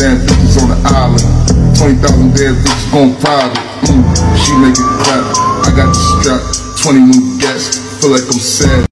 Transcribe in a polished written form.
bad bitches on the island. 20,000 bad bitches gon' private. She make it clap. I got the strap, 20 new guests. Feel like I'm sad.